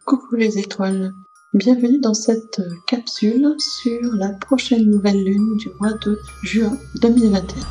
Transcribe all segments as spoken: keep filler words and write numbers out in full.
Coucou les étoiles, bienvenue dans cette capsule sur la prochaine nouvelle lune du mois de juin deux mille vingt et un.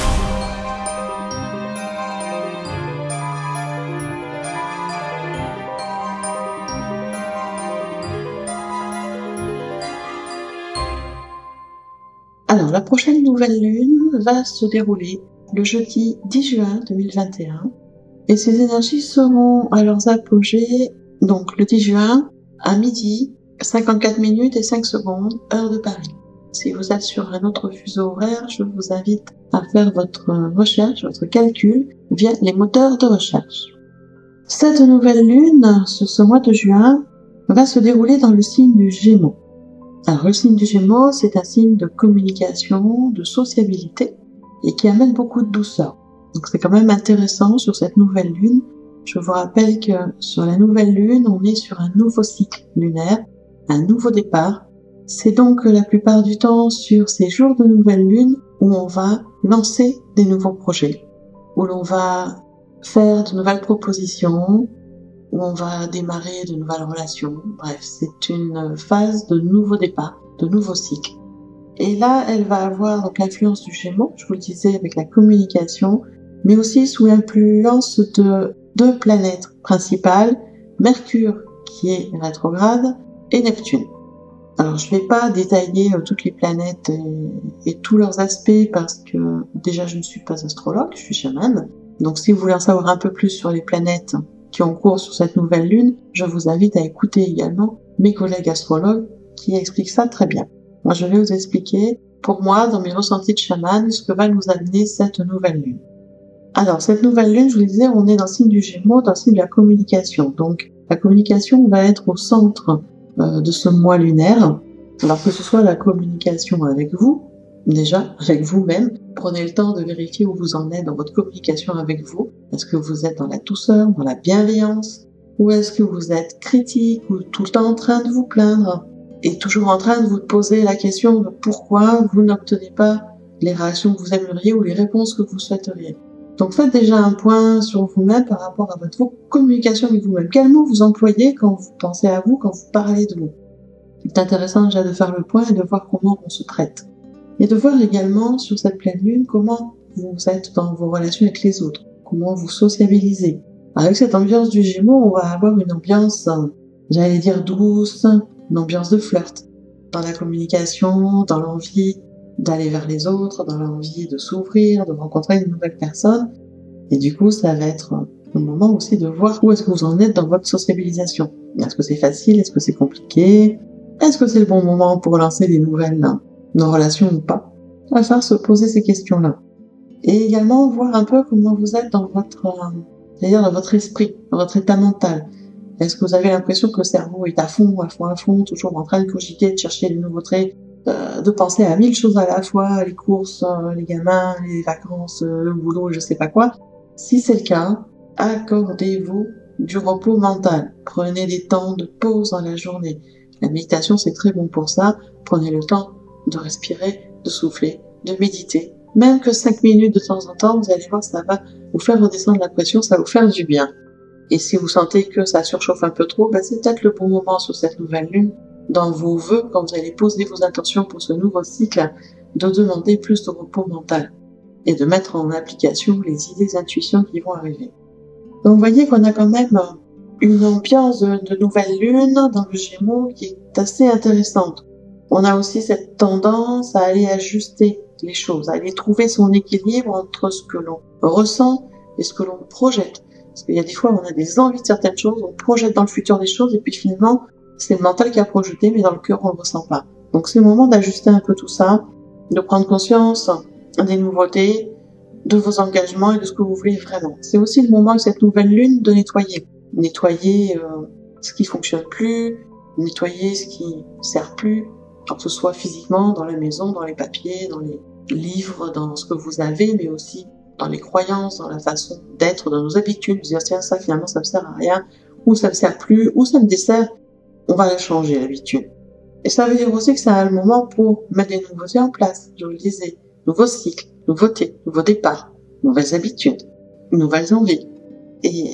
Alors la prochaine nouvelle lune va se dérouler le jeudi dix juin deux mille vingt et un et ces énergies seront à leurs apogées donc le dix juin à midi, cinquante-quatre minutes et cinq secondes, heure de Paris. Si vous êtes sur un autre fuseau horaire, je vous invite à faire votre recherche, votre calcul via les moteurs de recherche. Cette nouvelle lune, ce, ce mois de juin, va se dérouler dans le signe du Gémeaux. Alors le signe du Gémeaux, c'est un signe de communication, de sociabilité et qui amène beaucoup de douceur. Donc c'est quand même intéressant sur cette nouvelle lune. Je vous rappelle que sur la nouvelle lune, on est sur un nouveau cycle lunaire, un nouveau départ. C'est donc la plupart du temps sur ces jours de nouvelle lune où on va lancer des nouveaux projets, où l'on va faire de nouvelles propositions, où on va démarrer de nouvelles relations. Bref, c'est une phase de nouveau départ, de nouveau cycle. Et là, elle va avoir donc l'influence du Gémeaux, je vous le disais, avec la communication, mais aussi sous l'influence de deux planètes principales, Mercure qui est rétrograde et Neptune. Alors je ne vais pas détailler euh, toutes les planètes et, et tous leurs aspects parce que déjà je ne suis pas astrologue, je suis chamane. Donc si vous voulez en savoir un peu plus sur les planètes qui ont cours sur cette nouvelle lune, je vous invite à écouter également mes collègues astrologues qui expliquent ça très bien. Moi je vais vous expliquer pour moi dans mes ressentis de chamane ce que va nous amener cette nouvelle lune. Alors, cette nouvelle lune, je vous le disais, on est dans le signe du Gémeaux, dans le signe de la communication. Donc, la communication va être au centre euh, de ce mois lunaire. Alors que ce soit la communication avec vous, déjà, avec vous-même, prenez le temps de vérifier où vous en êtes dans votre communication avec vous. Est-ce que vous êtes dans la douceur, dans la bienveillance? Ou est-ce que vous êtes critique ou tout le temps en train de vous plaindre? Et toujours en train de vous poser la question de pourquoi vous n'obtenez pas les réactions que vous aimeriez ou les réponses que vous souhaiteriez. Donc faites déjà un point sur vous-même par rapport à votre communication avec vous-même. Quels mots vous employez quand vous pensez à vous, quand vous parlez de vous? C'est intéressant déjà de faire le point et de voir comment on se traite. Et de voir également sur cette pleine lune comment vous êtes dans vos relations avec les autres, comment vous sociabilisez. Avec cette ambiance du Gémeaux, on va avoir une ambiance, j'allais dire douce, une ambiance de flirt. Dans la communication, dans l'envie d'aller vers les autres, dans l'envie de s'ouvrir, de rencontrer une nouvelle personne. Et du coup, ça va être le moment aussi de voir où est-ce que vous en êtes dans votre sociabilisation. Est-ce que c'est facile? Est-ce que c'est compliqué? Est-ce que c'est le bon moment pour lancer des nouvelles nos relations ou pas? On va faire se poser ces questions-là. Et également voir un peu comment vous êtes dans votre, euh, c'est-à-dire dans votre esprit, dans votre état mental. Est-ce que vous avez l'impression que le cerveau est à fond, à fond, à fond, toujours en train de cogiter, de chercher les nouveaux traits, de penser à mille choses à la fois, les courses, les gamins, les vacances, le boulot, je sais pas quoi. Si c'est le cas, accordez-vous du repos mental. Prenez des temps de pause dans la journée. La méditation, c'est très bon pour ça. Prenez le temps de respirer, de souffler, de méditer. Même que cinq minutes de temps en temps, vous allez voir, ça va vous faire redescendre la pression, ça va vous faire du bien. Et si vous sentez que ça surchauffe un peu trop, ben c'est peut-être le bon moment sur cette nouvelle lune dans vos vœux, quand vous allez poser vos intentions pour ce nouveau cycle, de demander plus de repos mental et de mettre en application les idées et intuitions qui vont arriver. Donc vous voyez qu'on a quand même une ambiance de, de nouvelle lune dans le Gémeaux qui est assez intéressante. On a aussi cette tendance à aller ajuster les choses, à aller trouver son équilibre entre ce que l'on ressent et ce que l'on projette. Parce qu'il y a des fois où on a des envies de certaines choses, on projette dans le futur des choses et puis finalement c'est le mental qui a projeté, mais dans le cœur, on le ressent pas. Donc, c'est le moment d'ajuster un peu tout ça, de prendre conscience des nouveautés, de vos engagements et de ce que vous voulez vraiment. C'est aussi le moment de cette nouvelle lune de nettoyer. Nettoyer euh, ce qui fonctionne plus, nettoyer ce qui sert plus, que ce soit physiquement, dans la maison, dans les papiers, dans les livres, dans ce que vous avez, mais aussi dans les croyances, dans la façon d'être, dans nos habitudes. Vous dire, tiens, ça, finalement, ça me sert à rien, ou ça me sert plus, ou ça me dessert. On va la changer, l'habitude. Et ça veut dire aussi que c'est un moment pour mettre des nouveautés en place, je vous le disais. Nouveaux cycles, nouveautés, nouveaux départs, nouvelles habitudes, nouvelles envies. Et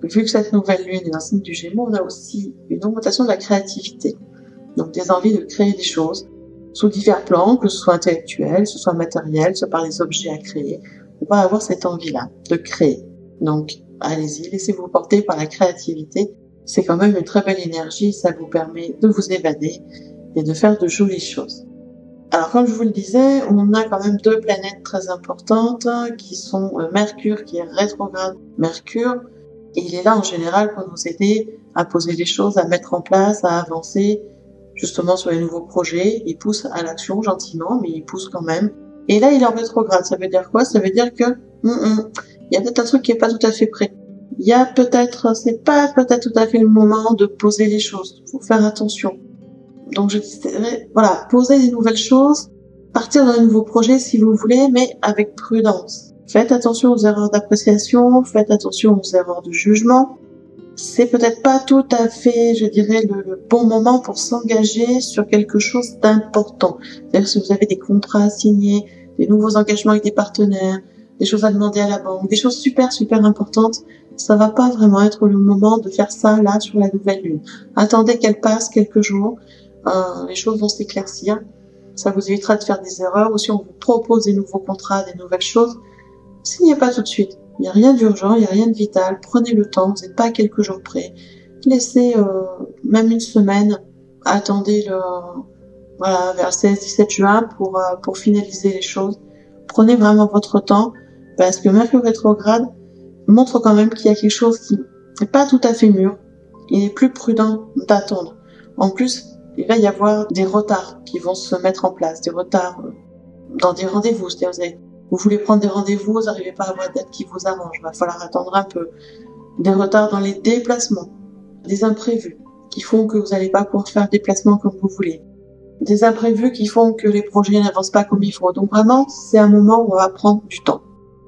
vu que cette nouvelle lune est dans le signe du Gémeaux, on a aussi une augmentation de la créativité. Donc des envies de créer des choses sous divers plans, que ce soit intellectuel, que ce soit matériel, que ce soit par les objets à créer. On va avoir cette envie-là de créer. Donc allez-y, laissez-vous porter par la créativité. C'est quand même une très belle énergie, ça vous permet de vous évader et de faire de jolies choses. Alors comme je vous le disais, on a quand même deux planètes très importantes qui sont Mercure qui est rétrograde. Mercure, il est là en général pour nous aider à poser des choses, à mettre en place, à avancer justement sur les nouveaux projets. Il pousse à l'action gentiment, mais il pousse quand même. Et là, il est en rétrograde. Ça veut dire quoi? Ça veut dire que mm, mm, il y a peut-être un truc qui est pas tout à fait prêt. Il y a peut-être, c'est pas peut-être tout à fait le moment de poser les choses. Faut faire attention. Donc je dirais, voilà, poser des nouvelles choses, partir dans un nouveau projet si vous voulez, mais avec prudence. Faites attention aux erreurs d'appréciation, faites attention aux erreurs de jugement. C'est peut-être pas tout à fait, je dirais, le, le bon moment pour s'engager sur quelque chose d'important. C'est-à-dire si vous avez des contrats à signer, des nouveaux engagements avec des partenaires, des choses à demander à la banque, des choses super super importantes, ça va pas vraiment être le moment de faire ça là sur la nouvelle lune. Attendez qu'elle passe quelques jours. Euh, les choses vont s'éclaircir, ça vous évitera de faire des erreurs, ou si on vous propose des nouveaux contrats, des nouvelles choses, signez pas tout de suite, il n'y a rien d'urgent, il n'y a rien de vital, prenez le temps, vous n'êtes pas à quelques jours près, laissez euh, même une semaine, attendez le, voilà, vers le seize dix-sept juin pour, euh, pour finaliser les choses, prenez vraiment votre temps, parce que Mercure rétrograde montre quand même qu'il y a quelque chose qui n'est pas tout à fait mûr, il est plus prudent d'attendre. En plus, il va y avoir des retards qui vont se mettre en place, des retards dans des rendez-vous. C'est-à-dire, vous, avez, vous voulez prendre des rendez-vous, vous n'arrivez pas à avoir une date qui vous arrange, il va falloir attendre un peu. Des retards dans les déplacements, des imprévus qui font que vous n'allez pas pouvoir faire des déplacements comme vous voulez. Des imprévus qui font que les projets n'avancent pas comme il faut. Donc vraiment, c'est un moment où on va prendre du temps.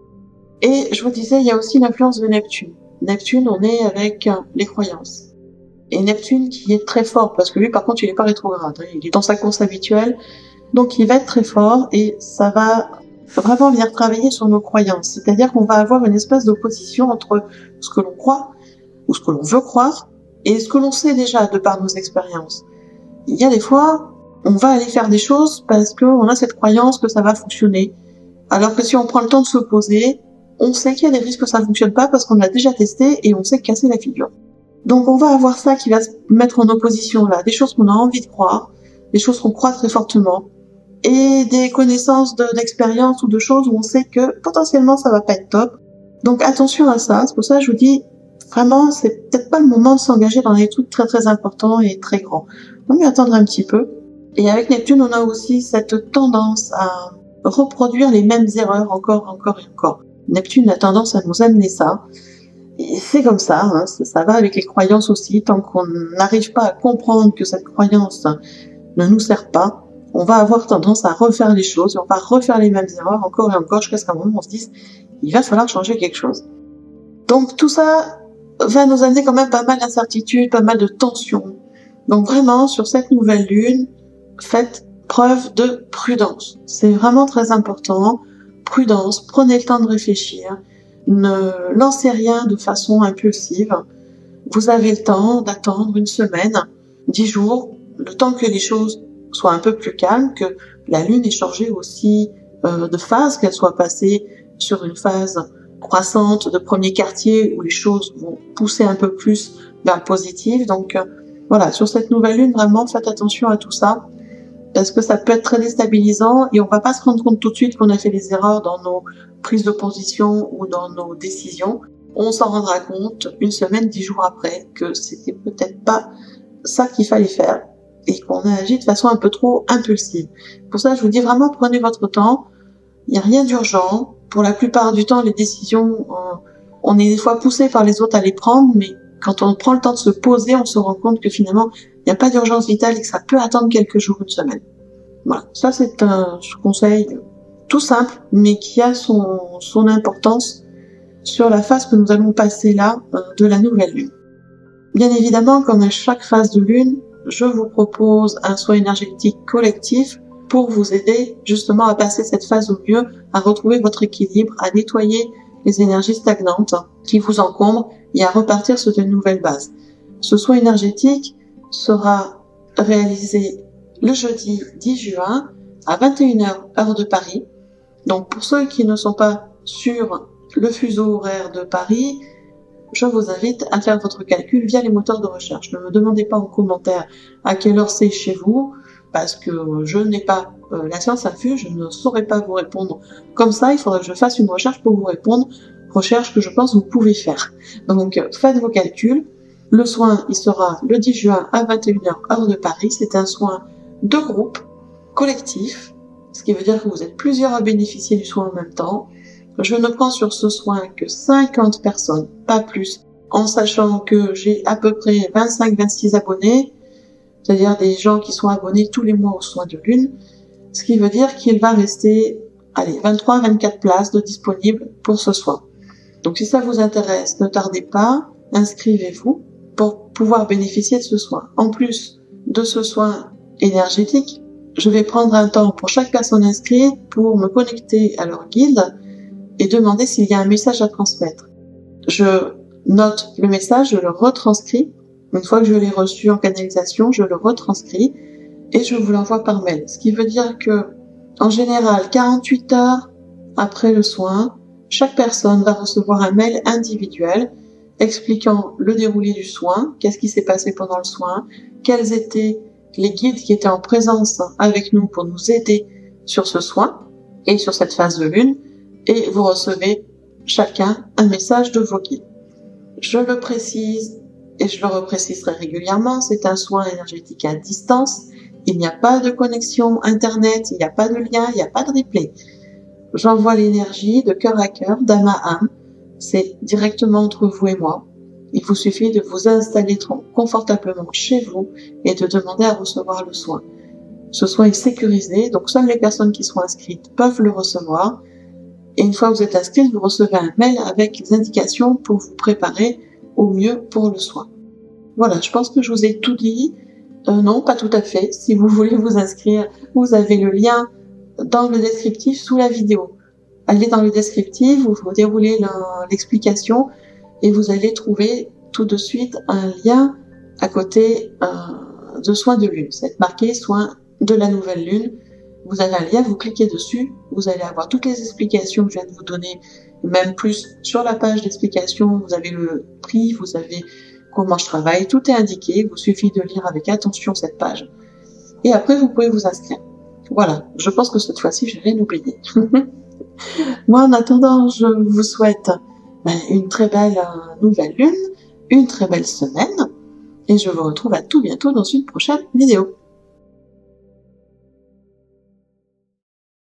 Et je vous disais, il y a aussi l'influence de Neptune. Neptune, on est avec les croyances. Et Neptune qui est très fort, parce que lui par contre il est pas rétrograde, hein, il est dans sa course habituelle, donc il va être très fort et ça va vraiment venir travailler sur nos croyances. C'est-à-dire qu'on va avoir une espèce d'opposition entre ce que l'on croit, ou ce que l'on veut croire, et ce que l'on sait déjà de par nos expériences. Il y a des fois, on va aller faire des choses parce qu'on a cette croyance que ça va fonctionner, alors que si on prend le temps de se poser, on sait qu'il y a des risques que ça fonctionne pas parce qu'on l'a déjà testé et on sait casser la figure. Donc on va avoir ça qui va se mettre en opposition là, des choses qu'on a envie de croire, des choses qu'on croit très fortement, et des connaissances d'expérience ou de choses où on sait que potentiellement ça va pas être top. Donc attention à ça, c'est pour ça que je vous dis, vraiment c'est peut-être pas le moment de s'engager dans des trucs très très importants et très grands. On va mieux attendre un petit peu. Et avec Neptune, on a aussi cette tendance à reproduire les mêmes erreurs encore, encore et encore. Neptune a tendance à nous amener ça. Et c'est comme ça, hein, ça, ça va avec les croyances aussi, tant qu'on n'arrive pas à comprendre que cette croyance ne nous sert pas, on va avoir tendance à refaire les choses, et on va refaire les mêmes erreurs encore et encore, jusqu'à ce qu'à un moment on se dise, il va falloir changer quelque chose. Donc tout ça va nous amener quand même pas mal d'incertitudes, pas mal de tensions. Donc vraiment, sur cette nouvelle lune, faites preuve de prudence. C'est vraiment très important. Prudence, prenez le temps de réfléchir. Ne lancez rien de façon impulsive. Vous avez le temps d'attendre une semaine, dix jours, le temps que les choses soient un peu plus calmes, que la lune ait changé aussi euh, de phase, qu'elle soit passée sur une phase croissante de premier quartier où les choses vont pousser un peu plus vers le positif. Donc euh, voilà, sur cette nouvelle lune, vraiment faites attention à tout ça, parce que ça peut être très déstabilisant et on va pas se rendre compte tout de suite qu'on a fait des erreurs dans nos prises de position ou dans nos décisions. On s'en rendra compte une semaine, dix jours après que c'était peut-être pas ça qu'il fallait faire et qu'on a agi de façon un peu trop impulsive. Pour ça, je vous dis vraiment, prenez votre temps. Il n'y a rien d'urgent. Pour la plupart du temps, les décisions, on, on est des fois poussé par les autres à les prendre, mais quand on prend le temps de se poser, on se rend compte que finalement, il n'y a pas d'urgence vitale et que ça peut attendre quelques jours, une semaine. Voilà, ça c'est un conseil tout simple, mais qui a son, son importance sur la phase que nous allons passer là euh, de la nouvelle lune. Bien évidemment, comme à chaque phase de lune, je vous propose un soin énergétique collectif pour vous aider justement à passer cette phase au mieux, à retrouver votre équilibre, à nettoyer les énergies stagnantes qui vous encombrent et à repartir sur de nouvelles bases. Ce soin énergétique sera réalisé le jeudi dix juin à vingt et une heures heure de Paris. Donc pour ceux qui ne sont pas sur le fuseau horaire de Paris, je vous invite à faire votre calcul via les moteurs de recherche. Ne me demandez pas en commentaire à quelle heure c'est chez vous, parce que je n'ai pas euh, la science infuse, je ne saurais pas vous répondre comme ça. Il faudrait que je fasse une recherche pour vous répondre, recherche que je pense vous pouvez faire. Donc faites vos calculs. Le soin, il sera le dix juin à vingt et une heures heure de Paris. C'est un soin de groupe, collectif, ce qui veut dire que vous êtes plusieurs à bénéficier du soin en même temps. Je ne prends sur ce soin que cinquante personnes, pas plus, en sachant que j'ai à peu près vingt-cinq à vingt-six abonnés, c'est-à-dire des gens qui sont abonnés tous les mois au soin de lune, ce qui veut dire qu'il va rester, allez, vingt-trois à vingt-quatre places de disponibles pour ce soin. Donc si ça vous intéresse, ne tardez pas, inscrivez-vous pour pouvoir bénéficier de ce soin. En plus de ce soin énergétique, je vais prendre un temps pour chaque personne inscrite pour me connecter à leur guide et demander s'il y a un message à transmettre. Je note le message, je le retranscris. Une fois que je l'ai reçu en canalisation, je le retranscris et je vous l'envoie par mail. Ce qui veut dire que, en général, quarante-huit heures après le soin, chaque personne va recevoir un mail individuel expliquant le déroulé du soin, qu'est-ce qui s'est passé pendant le soin, quels étaient les guides qui étaient en présence avec nous pour nous aider sur ce soin et sur cette phase de lune, et vous recevez chacun un message de vos guides. Je le précise, et je le repréciserai régulièrement, c'est un soin énergétique à distance, il n'y a pas de connexion internet, il n'y a pas de lien, il n'y a pas de replay. J'envoie l'énergie de cœur à cœur, d'âme à âme, c'est directement entre vous et moi. Il vous suffit de vous installer confortablement chez vous et de demander à recevoir le soin. Ce soin est sécurisé, donc seules les personnes qui sont inscrites peuvent le recevoir. Et une fois que vous êtes inscrite, vous recevez un mail avec les indications pour vous préparer au mieux pour le soin. Voilà, je pense que je vous ai tout dit. Euh, non, pas tout à fait. Si vous voulez vous inscrire, vous avez le lien dans le descriptif sous la vidéo. Allez dans le descriptif, vous, vous déroulez l'explication et vous allez trouver tout de suite un lien à côté euh, de soins de lune. C'est marqué soins de la nouvelle lune. Vous avez un lien, vous cliquez dessus, vous allez avoir toutes les explications que je viens de vous donner, même plus sur la page d'explication, vous avez le prix, vous avez comment je travaille, tout est indiqué, il vous suffit de lire avec attention cette page. Et après, vous pouvez vous inscrire. Voilà, je pense que cette fois-ci, je vais rien oublier. Moi, en attendant, je vous souhaite ben, une très belle euh, nouvelle lune, une très belle semaine, et je vous retrouve à tout bientôt dans une prochaine vidéo.